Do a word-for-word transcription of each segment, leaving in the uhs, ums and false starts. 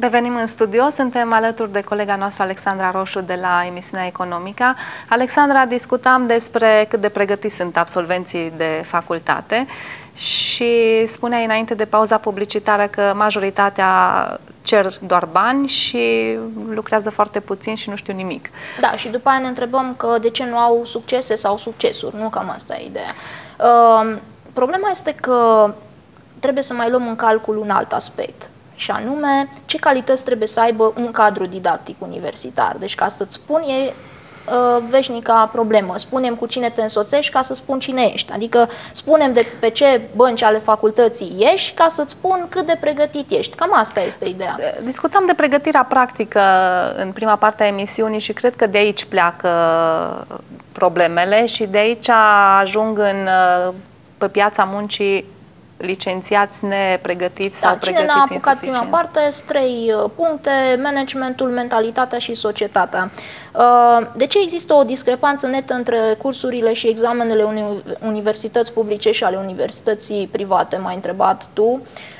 Revenim în studio, suntem alături de colega noastră Alexandra Roșu de la emisiunea Economica. Alexandra, discutam despre cât de pregătiți sunt absolvenții de facultate și spuneai înainte de pauza publicitară că majoritatea cer doar bani și lucrează foarte puțin și nu știu nimic. Da, și după aia ne întrebăm că de ce nu au succese sau succesuri, nu? Cam asta e ideea. Uh, problema este că trebuie să mai luăm în calcul un alt aspect. Și anume, ce calități trebuie să aibă un cadru didactic universitar. Deci, ca să-ți spun, e uh, veșnica problemă. Spunem cu cine te însoțești ca să spun cine ești. Adică spunem de pe ce bănci ale facultății ești ca să-ți spun cât de pregătit ești. Cam asta este ideea. Discutam de pregătirea practică în prima parte a emisiunii și cred că de aici pleacă problemele și de aici ajung în, pe piața muncii licențiați nepregătiți da, sau pregătiți insuficient. Cine n-a apucat prima parte, sunt trei puncte: managementul, mentalitatea și societatea. De ce există o discrepanță netă între cursurile și examenele unei universități publice și ale universității private, m-ai întrebat tu,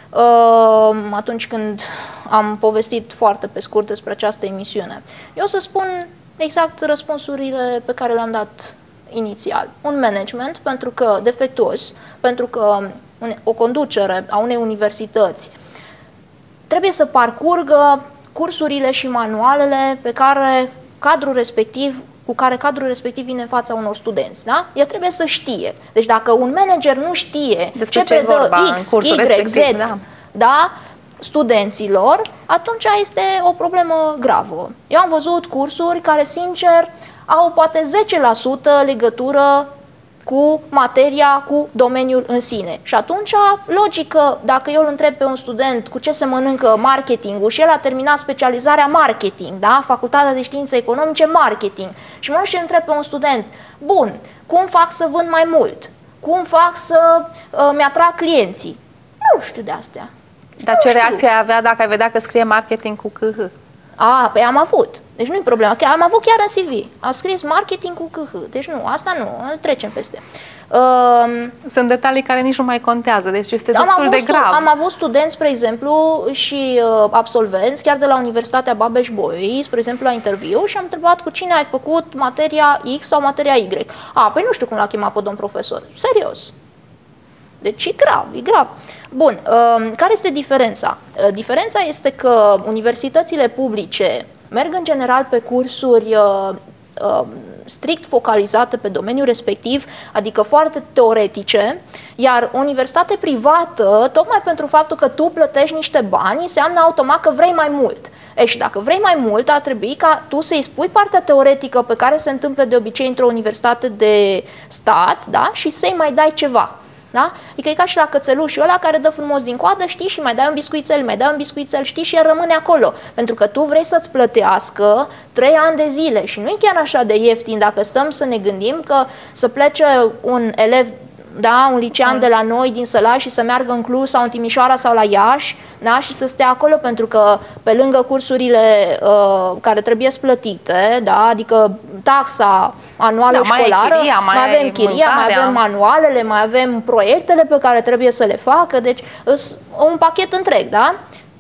atunci când am povestit foarte pe scurt despre această emisiune? Eu o să spun exact răspunsurile pe care le-am dat inițial. Un management, pentru că defectuos, pentru că o conducere a unei universități trebuie să parcurgă cursurile și manualele pe care cadrul respectiv, cu care cadrul respectiv vine în fața unor studenți. Da? El trebuie să știe. Deci dacă un manager nu știe despre ce predă X, Y, Z, da. Da, studenților, atunci este o problemă gravă. Eu am văzut cursuri care, sincer, au poate zece la sută legătură cu materia, cu domeniul în sine. Și atunci, logică, dacă eu îl întreb pe un student cu ce se mănâncă marketingul și el a terminat specializarea marketing, da? Facultatea de Științe Economice, marketing, și mă și întreb pe un student, bun, cum fac să vând mai mult? Cum fac să uh, mi-atrag clienții? Nu știu de astea. Dar ce reacție ai avea dacă ai vedea că scrie marketing cu C H? A, păi am avut. Deci nu-i problema. Am avut chiar în C V. A scris marketing cu C H. Deci nu, asta nu, îl trecem peste. Uh, Sunt detalii care nici nu mai contează, deci este destul de grav. Am avut studenți, spre exemplu, și uh, absolvenți, chiar de la Universitatea Babeș-Bolyai, spre exemplu, la interviu, și am întrebat cu cine ai făcut materia X sau materia Y. A, păi nu știu cum l-a chemat pe domn profesor. Serios. Deci e grav, e grav. Bun, uh, care este diferența? Uh, diferența este că universitățile publice merg în general pe cursuri uh, uh, strict focalizate pe domeniul respectiv, adică foarte teoretice, iar o universitate privată, tocmai pentru faptul că tu plătești niște bani, înseamnă automat că vrei mai mult. E, și dacă vrei mai mult, ar trebui ca tu să-i spui partea teoretică pe care se întâmplă de obicei într-o universitate de stat, da? Și să-i mai dai ceva. Da? Adică e ca și la cățelușul ăla care dă frumos din coadă, știi, și mai dai un biscuițel, mai dai un biscuițel, știi, și el rămâne acolo. Pentru că tu vrei să-ți plătească trei ani de zile și nu e chiar așa de ieftin dacă stăm să ne gândim că să plece un elev, da, un licean de la noi din Sălaș și să meargă în Cluj sau în Timișoara sau la Iași, da, și să stea acolo, pentru că pe lângă cursurile uh, care trebuie plătite, da, adică taxa anuală da, școlară, mai, chiria, mai, mai avem chiria, mai avem manualele, mai avem proiectele pe care trebuie să le facă, deci un pachet întreg, da?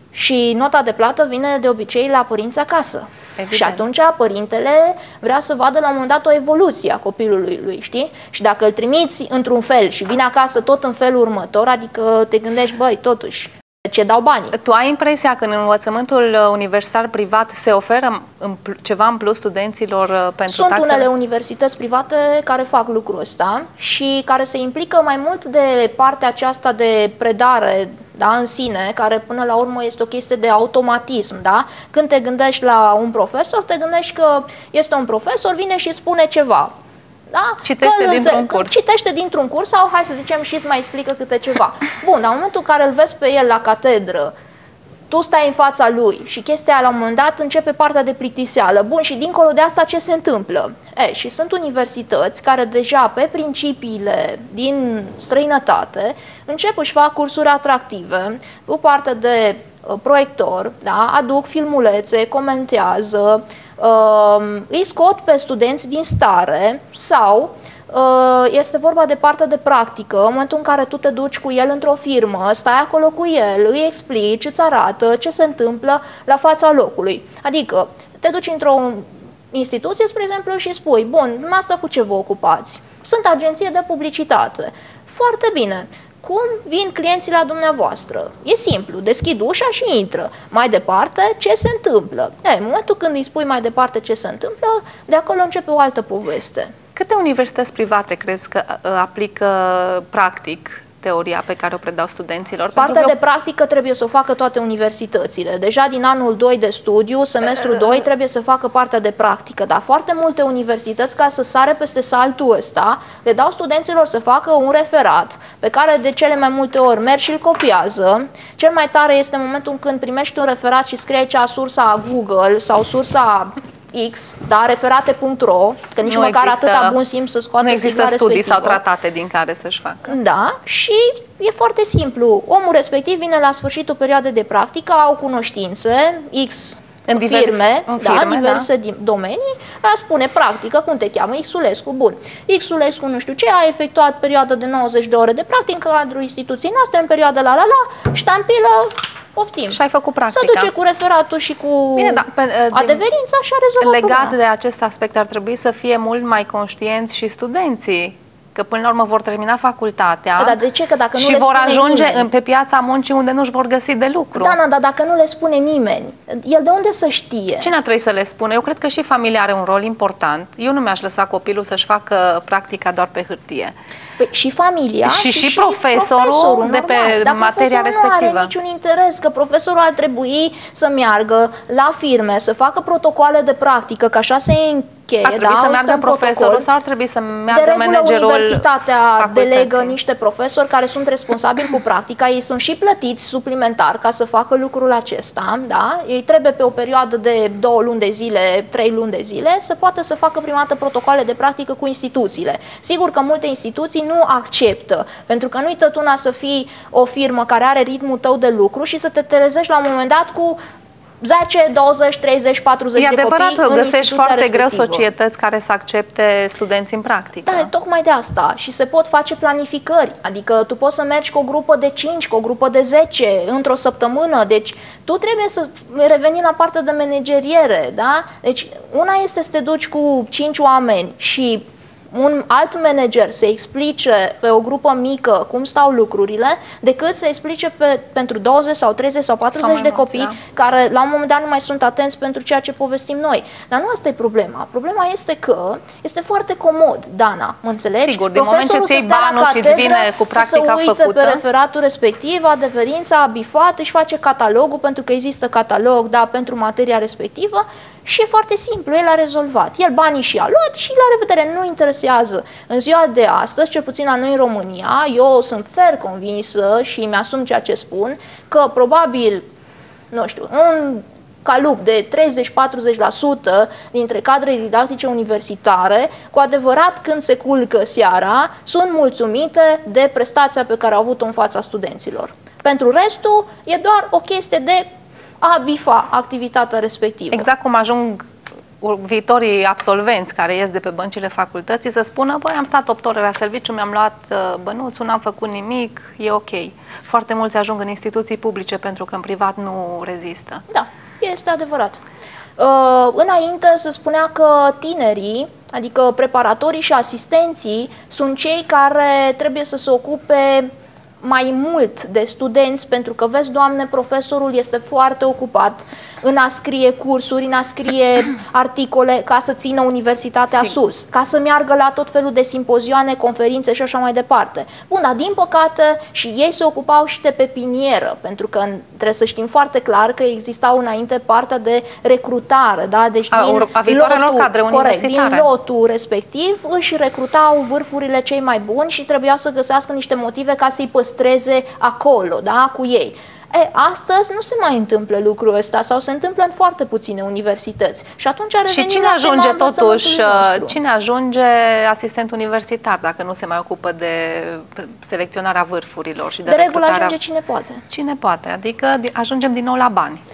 Și nota de plată vine de obicei la părinți acasă. Evident. Și atunci părintele vrea să vadă la un moment dat o evoluție a copilului lui, știi? Și dacă îl trimiți într-un fel și vine acasă tot în felul următor, adică te gândești, băi, totuși, ce dau banii? Tu ai impresia că în învățământul universitar privat se oferă ceva în plus studenților pentru Sunt taxele? unele universități private care fac lucrul ăsta și care se implică mai mult de partea aceasta de predare, da, în sine, care până la urmă este o chestie de automatism, da? Când te gândești la un profesor, te gândești că este un profesor, vine și spune ceva. Da? Citește dintr-un curs. Citește dintr-un curs sau, hai să zicem, și îți mai explică câte ceva. Bun, la momentul în care îl vezi pe el la catedră, tu stai în fața lui și chestia la un moment dat începe partea de plictiseală. Bun, și dincolo de asta ce se întâmplă? E, și sunt universități care deja pe principiile din străinătate încep își fac cursuri atractive, cu partea de uh, proiector, da? Aduc filmulețe, comentează, uh, îi scot pe studenți din stare sau este vorba de partea de practică, în momentul în care tu te duci cu el într-o firmă, stai acolo cu el, îi explici, îți arată ce se întâmplă la fața locului. Adică te duci într-o instituție, spre exemplu, și spui, bun, asta cu ce vă ocupați? Sunt agenție de publicitate. Foarte bine. Cum vin clienții la dumneavoastră? E simplu, deschid ușa și intră. Mai departe, ce se întâmplă? E, în momentul când îi spui mai departe ce se întâmplă, de acolo începe o altă poveste. Câte universități private crezi că aplică practic teoria pe care o predau studenților? Partea de eu... practică trebuie să o facă toate universitățile. Deja din anul doi de studiu, semestrul doi, trebuie să facă partea de practică. Dar foarte multe universități, ca să sare peste saltul ăsta, le dau studenților să facă un referat pe care de cele mai multe ori merg și îl copiază. Cel mai tare este momentul când primești un referat și scrie aici sursa Google sau sursa X, da, referate punct ro, că nici nu măcar există, atâta bun simț să scoată. Nu există studii sau tratate din care să-și facă. Da, și e foarte simplu. Omul respectiv vine la sfârșitul perioadei de practică, au cunoștințe, X în diverse, firme, în firme, da, diverse da. domenii, a spune practică, cum te cheamă, Xulescu, bun. Xulescu nu știu ce, a efectuat perioada de nouăzeci de ore de practică în cadrul instituției noastre, în perioada la la la, ștampilă, poftim. Și ai făcut practica. Să duce cu referatul și cu Bine, da, pe, adeverința și a rezolvat Legat problema. De acest aspect ar trebui să fie mult mai conștienți și studenții, că până la urmă vor termina facultatea da, dar de ce? Că dacă și nu vor ajunge nimeni, în, pe piața muncii unde nu-și vor găsi de lucru. Da, dar dacă nu le spune nimeni, el de unde să știe? Cine ar trebui să le spună? Eu cred că și familia are un rol important. Eu nu mi-aș lăsa copilul să-și facă practica doar pe hârtie. Păi, și familia și, și, și profesorul, profesorul de pe dar materia respectivă. Nu are niciun interes, că profesorul ar trebui să meargă la firme, să facă protocole de practică, că așa se încheie. Ar trebui da? să meargă profesorul sau ar trebui să meargă de regulă, managerul universitatea facultății. delegă niște profesori care sunt responsabili cu practica, ei sunt și plătiți suplimentar ca să facă lucrul acesta, da? Ei trebuie pe o perioadă de două luni de zile, trei luni de zile, să poată să facă prima dată protocoale de practică cu instituțiile. Sigur că multe instituții nu acceptă, pentru că nu-i tot una să fii o firmă care are ritmul tău de lucru și să te trezești la un moment dat cu zece, douăzeci, treizeci, patruzeci de copii. E adevărat că găsești foarte respectivă. greu societăți care să accepte studenți în practică. Da, tocmai de asta. Și se pot face planificări. Adică tu poți să mergi cu o grupă de cinci, cu o grupă de zece, într-o săptămână. Deci tu trebuie să reveni la partea de manageriere, da? Deci una este să te duci cu cinci oameni și un alt manager să explice pe o grupă mică cum stau lucrurile, decât să explice pe, pentru douăzeci sau treizeci sau patruzeci de copii da. care la un moment dat nu mai sunt atenți pentru ceea ce povestim noi. Dar nu asta e problema. Problema este că este foarte comod, Dana, mă înțelegi? Sigur, din moment ce ți-ai banul și îți vine cu practica făcută, făcută, pe referatul respectiv, adeverința, a bifat, își face catalogul, pentru că există catalog, da, pentru materia respectivă, și e foarte simplu, el a rezolvat. El banii și-a luat și la revedere, nu interesează. În ziua de astăzi, cel puțin la noi în România, eu sunt fer convinsă și mi-asum ceea ce spun, că probabil, nu știu, un calup de treizeci-patruzeci la sută dintre cadrele didactice universitare, cu adevărat când se culcă seara, sunt mulțumite de prestația pe care au avut-o în fața studenților. Pentru restul, e doar o chestie de a bifa activitatea respectivă. Exact cum ajung viitorii absolvenți care ies de pe băncile facultății să spună, băi, am stat opt ore la serviciu, mi-am luat bănuțul, n-am făcut nimic, e ok. Foarte mulți ajung în instituții publice pentru că în privat nu rezistă. Da, este adevărat. Uh, înainte se spunea că tinerii, adică preparatorii și asistenții, sunt cei care trebuie să se ocupe mai mult de studenți, pentru că, vezi, Doamne, profesorul este foarte ocupat în a scrie cursuri, în a scrie articole ca să țină universitatea Sim. sus, ca să meargă la tot felul de simpozioane, conferințe și așa mai departe. Bun, dar din păcate și ei se ocupau și de pepinieră, pentru că trebuie să știm foarte clar că existau înainte partea de recrutare, da? Deci a, din, a lotul, corect, din lotul respectiv își recrutau vârfurile cei mai buni și trebuiau să găsească niște motive ca să-i păstreze acolo, da? Cu ei. E, astăzi nu se mai întâmplă lucrul ăsta sau se întâmplă în foarte puține universități. Și atunci revenim Și cine ajunge totuși, cine ajunge asistent universitar dacă nu se mai ocupă de selecționarea vârfurilor și de, de recrutarea? regulă ajunge cine poate. Cine poate, adică ajungem din nou la bani.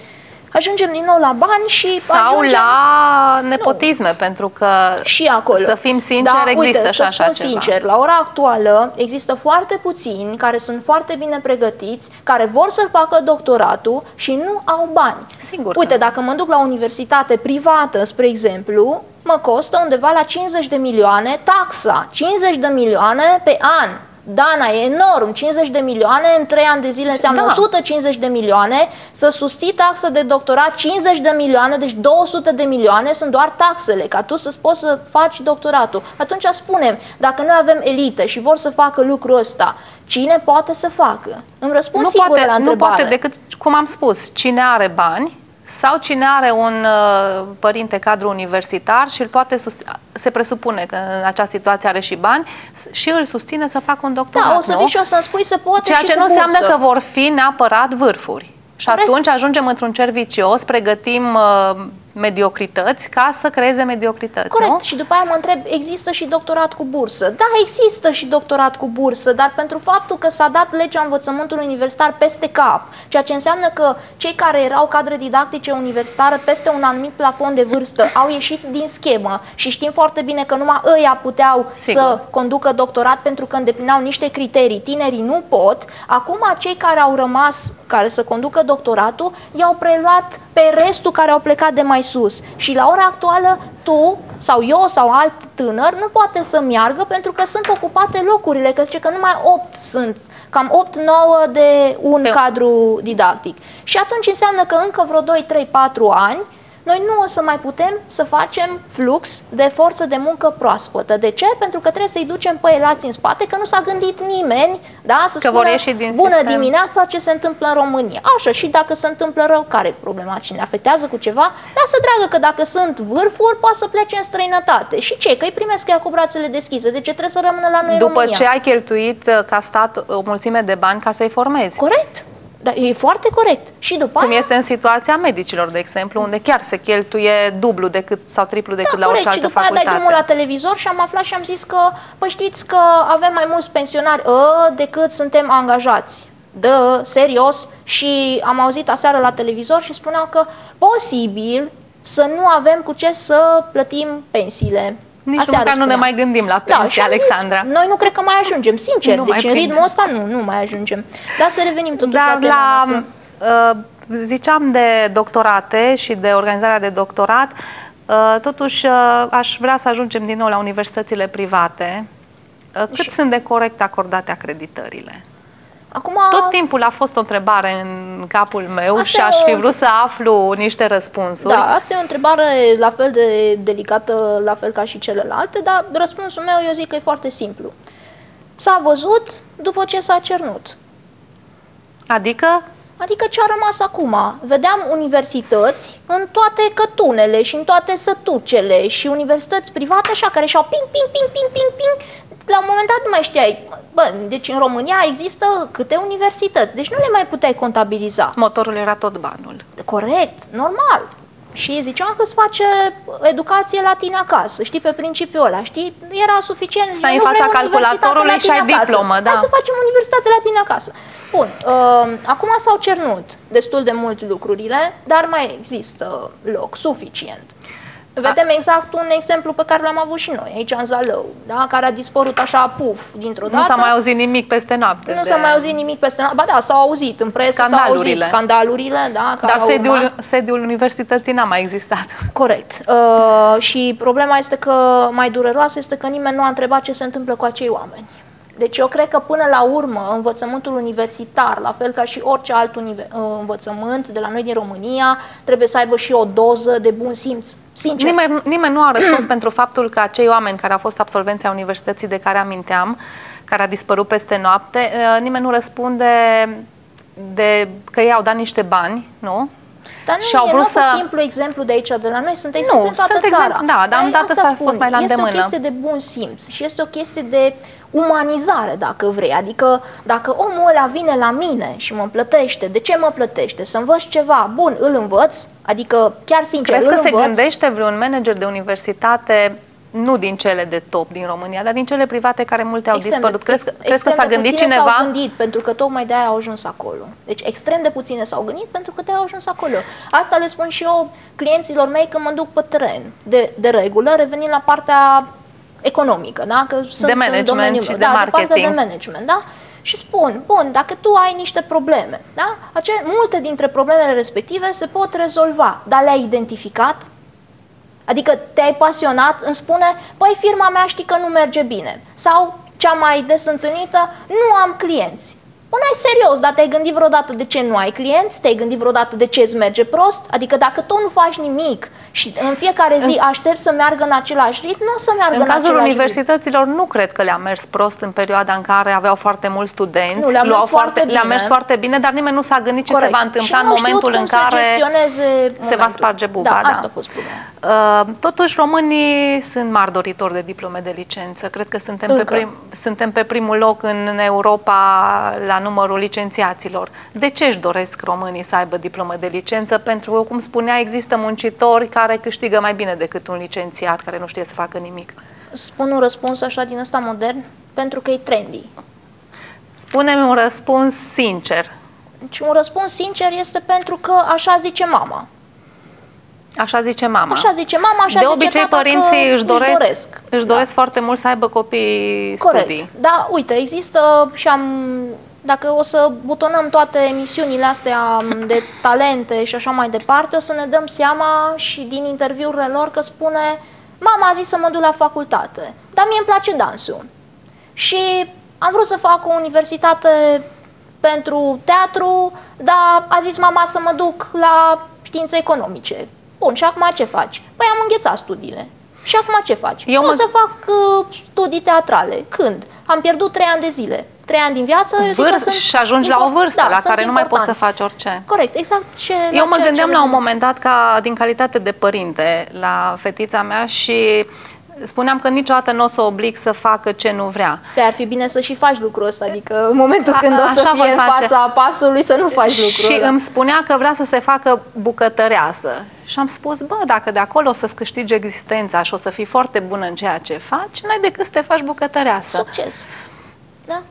Ajungem din nou la bani și sau ajungem... la nepotisme, nu. pentru că și acolo. Să fim sinceri, da, există uite, și așa spun ceva. sincer, la ora actuală există foarte puțini care sunt foarte bine pregătiți, care vor să facă doctoratul și nu au bani. Sigur. Uite, dacă mă duc la o universitate privată, spre exemplu, mă costă undeva la cincizeci de milioane taxa, cincizeci de milioane pe an. Dana, e enorm, cincizeci de milioane în trei ani de zile înseamnă da. o sută cincizeci de milioane, să susții taxă de doctorat cincizeci de milioane, deci două sute de milioane sunt doar taxele, ca tu să poți să faci doctoratul. Atunci spunem, dacă noi avem elite și vor să facă lucrul ăsta, cine poate să facă? Îmi răspund nu sigur poate, la întrebare. Nu poate decât, cum am spus, cine are bani sau cine are un uh, părinte cadru universitar și îl poate se presupune că în această situație are și bani și îl susține să facă un doctorat. Da, o să vii și o să-mi spui să poate Ceea și ce cu nu înseamnă bursă. că vor fi neapărat vârfuri. Și Corect. atunci ajungem într-un cer vicios, pregătim uh, mediocrități ca să creeze mediocrități. Corect. Nu? Și după aia mă întreb, există și doctorat cu bursă? Da, există și doctorat cu bursă, dar pentru faptul că s-a dat legea învățământului universitar peste cap, ceea ce înseamnă că cei care erau cadre didactice universitare peste un anumit plafon de vârstă au ieșit din schemă și știm foarte bine că numai ăia puteau Sigur. să conducă doctorat pentru că îndeplineau niște criterii, tinerii nu pot. Acum cei care au rămas, care să conducă doctoratul, i-au preluat pe restul care au plecat de mai sus. Și la ora actuală, tu sau eu sau alt tânăr nu poate să meargă pentru că sunt ocupate locurile, că zice că numai opt sunt, cam opt nouă de un pe... cadru didactic. Și atunci înseamnă că încă vreo doi, trei, patru ani noi nu o să mai putem să facem flux de forță de muncă proaspătă. De ce? Pentru că trebuie să-i ducem pe elați în spate, că nu s-a gândit nimeni, da, să că spună din bună sistem. dimineața ce se întâmplă în România. Așa, și dacă se întâmplă rău, care e problema? Cine afectează cu ceva? Lasă dragă că dacă sunt vârfuri, poate să plece în străinătate. Și ce? Că îi primesc ea cu brațele deschise. De ce trebuie să rămână la noi După în România? ce ai cheltuit ca stat o mulțime de bani ca să-i formezi. Corect. Da, e foarte corect. Și după Cum aia... este în situația medicilor, de exemplu, unde chiar se cheltuie dublu decât sau triplu decât da, la corect. orice altă și după facultate. Aia dai drumul la televizor și am aflat și am zis că, păi știți că avem mai mulți pensionari ă, decât suntem angajați. Dă, serios. Și am auzit aseară la televizor și spuneau că posibil să nu avem cu ce să plătim pensiile. Nici măcar nu ne mai gândim la pensie, da, Alexandra. Zis, noi nu cred că mai ajungem, sincer. Nu deci în ritmul ăsta nu, nu mai ajungem. Dar să revenim totuși Dar la tema la, uh, ziceam de doctorate și de organizarea de doctorat, uh, totuși uh, aș vrea să ajungem din nou la universitățile private. Uh, cât și... sunt de corect acordate acreditările? Acum... Tot timpul a fost o întrebare în capul meu asta și aș fi vrut să aflu niște răspunsuri. Da, asta e o întrebare la fel de delicată, la fel ca și celelalte, dar răspunsul meu, eu zic că e foarte simplu. S-a văzut după ce s-a cernut. Adică? Adică ce a rămas acum? Vedeam universități în toate cătunele și în toate sătucele și universități private așa, care și-au ping, ping, ping, ping, ping, ping. La un moment dat nu mai știai. Bă, deci în România există câte universități, deci nu le mai puteai contabiliza. Motorul era tot banul. Corect, normal. Și ziceam că îți face educație la tine acasă, știi, pe principiul ăla, știi? Era suficient. Stai în fața calculatorului și ai diplomă, da. Hai să facem universitate la tine acasă. Bun, uh, acum s-au cernut destul de mult lucrurile, dar mai există loc suficient. Vedem exact un exemplu pe care l-am avut și noi, aici în Zalău, da? Care a dispărut așa, puf, dintr-o dată. Nu s-a mai auzit nimic peste noapte. Nu de... s-a mai auzit nimic peste noapte. Ba da, s-au auzit în presă, s-au auzit scandalurile. Da, dar sediul, sediul universității n-a mai existat. Corect. Uh, și problema este că, mai dureroasă, este că nimeni nu a întrebat ce se întâmplă cu acei oameni. Deci eu cred că până la urmă învățământul universitar, la fel ca și orice alt învățământ de la noi din România, trebuie să aibă și o doză de bun simț. Sincer. Nimeni, nimeni nu a răspuns pentru faptul că acei oameni care au fost absolvenți a universității de care aminteam, care a dispărut peste noapte, nimeni nu răspunde de că ei au dat niște bani, nu? Dar nu și e au vrut să... simplu exemplu de aici, de la noi, sunt exemple în toată sunt țara. Exemplu, da, dar am dat asta a fost mai la îndemână. Este o chestie de bun simț și este o chestie de umanizare, dacă vrei. Adică, dacă omul ăla vine la mine și mă plătește, de ce mă plătește? Să învăț ceva bun, îl învăț, adică chiar sincer, Crezi îl că învăț. se gândește vreun manager de universitate nu din cele de top din România, dar din cele private care multe au extrem, dispărut. Crezi, ex, crezi că s-a gândit cineva? S-au gândit, pentru că tocmai de-aia au ajuns acolo. Deci extrem de puține s-au gândit pentru că de-aia au ajuns acolo. Asta le spun și eu clienților mei când mă duc pe teren. De, de regulă, revenind la partea economică, da? Că sunt de management în domeniul, și de da, marketing. De partea de management, da? Și spun, bun, dacă tu ai niște probleme, da? Acele, multe dintre problemele respective se pot rezolva, dar le-ai identificat? Adică te-ai pasionat, îmi spune, băi, firma mea știi că nu merge bine. Sau, cea mai des întâlnită, nu am clienți. Bun, ai serios, dar te-ai gândit vreodată de ce nu ai clienți? Te-ai gândit vreodată de ce îți merge prost? Adică dacă tu nu faci nimic și în fiecare zi aștepți să meargă în același ritm, nu o să meargă în, în cazul universităților ritm. Nu cred că le-a mers prost în perioada în care aveau foarte mulți studenți. Nu, le-a mers, foarte, le le mers foarte bine, dar nimeni nu s-a gândit ce Corect. se va întâmpla în momentul în care se, se va sparge buba. Da, da. asta a fost problema. Uh, totuși, românii sunt mari doritori de diplome de licență. Cred că suntem pe, prim, suntem pe primul loc în Europa la numărul licențiaților. De ce își doresc românii să aibă diplomă de licență? Pentru că, cum spunea, există muncitori care câștigă mai bine decât un licențiat care nu știe să facă nimic. Spun un răspuns așa din ăsta modern, pentru că e trendy. Spune-mi un răspuns sincer. Deci un răspuns sincer este pentru că așa zice mama. Așa zice mama. Așa zice mama, așa de zice obicei tata, părinții își doresc, își doresc, își doresc da. foarte mult să aibă copii Corect. studii. Da, uite, există și am, dacă o să butonăm toate emisiunile astea de talente și așa mai departe, o să ne dăm seama și din interviurile lor că spune, mama a zis să mă duc la facultate, dar mie îmi place dansul. Și am vrut să fac o universitate pentru teatru, dar a zis mama să mă duc la științe economice. Bun, și acum ce faci? Păi am înghețat studiile. Și acum ce faci? Eu o mă... să fac uh, studii teatrale. Când? Am pierdut trei ani de zile. Trei ani din viață. Vârst, sunt și ajungi la o vârstă da, la care nu mai poți să importanți. faci orice. Corect, exact. Ce, Eu mă gândeam ce la un moment dat ca din calitate de părinte la fetița mea și spuneam că niciodată nu o să o oblig să facă ce nu vrea. Pe ar fi bine să și faci lucrul ăsta, adică în momentul A, când o să fie în face. fața pasului să nu faci lucrul Și ăla. îmi spunea că vrea să se facă bucătăreasă. Și am spus, bă, dacă de acolo o să-ți câștigi existența și o să fii foarte bună în ceea ce faci, n-ai decât să te faci bucătăreasă. Succes! Da?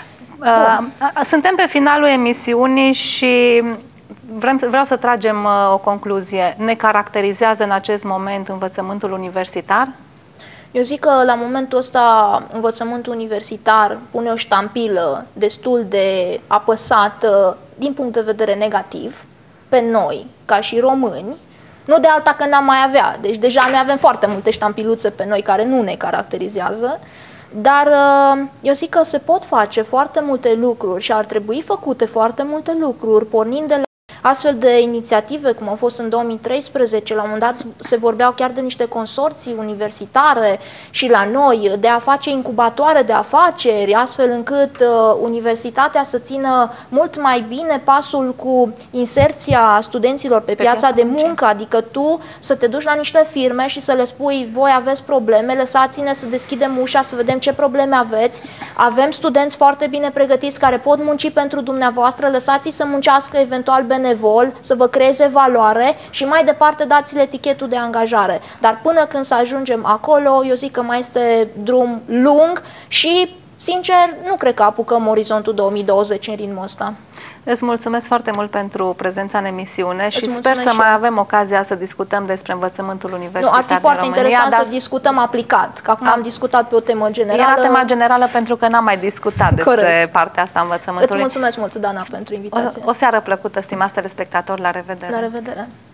Uh, suntem pe finalul emisiunii și vrem, vreau să tragem uh, o concluzie. Ne caracterizează în acest moment învățământul universitar? Eu zic că la momentul ăsta învățământul universitar pune o ștampilă destul de apăsată din punct de vedere negativ pe noi, ca și români, nu de alta că n-am mai avea. Deci deja noi avem foarte multe ștampiluțe pe noi care nu ne caracterizează, dar eu zic că se pot face foarte multe lucruri și ar trebui făcute foarte multe lucruri, pornind de la astfel de inițiative, cum au fost în două mii treisprezece, la un moment dat se vorbeau chiar de niște consorții universitare și la noi, de a face incubatoare de afaceri, astfel încât uh, universitatea să țină mult mai bine pasul cu inserția studenților pe, pe piața, piața de muncă, muncă, adică tu să te duci la niște firme și să le spui, voi aveți probleme, lăsați-ne să deschidem ușa, să vedem ce probleme aveți, avem studenți foarte bine pregătiți care pot munci pentru dumneavoastră, lăsați-i să muncească eventual benevol, să vă creeze valoare și mai departe dați-le etichetul de angajare. Dar până când să ajungem acolo, eu zic că mai este drum lung și, sincer, nu cred că apucăm orizontul două mii douăzeci în ritmul ăsta. Îți mulțumesc foarte mult pentru prezența în emisiune și sper să mai avem ocazia să discutăm despre învățământul universitar. Nu, ar fi foarte România, interesant dar... să discutăm aplicat, că acum am, am discutat pe o temă generală. Era tema generală pentru că n-am mai discutat despre Corect. partea asta învățământului. Îți mulțumesc mult, Dana, pentru invitație. O, o seară plăcută, stimați telespectatori, la revedere! La revedere!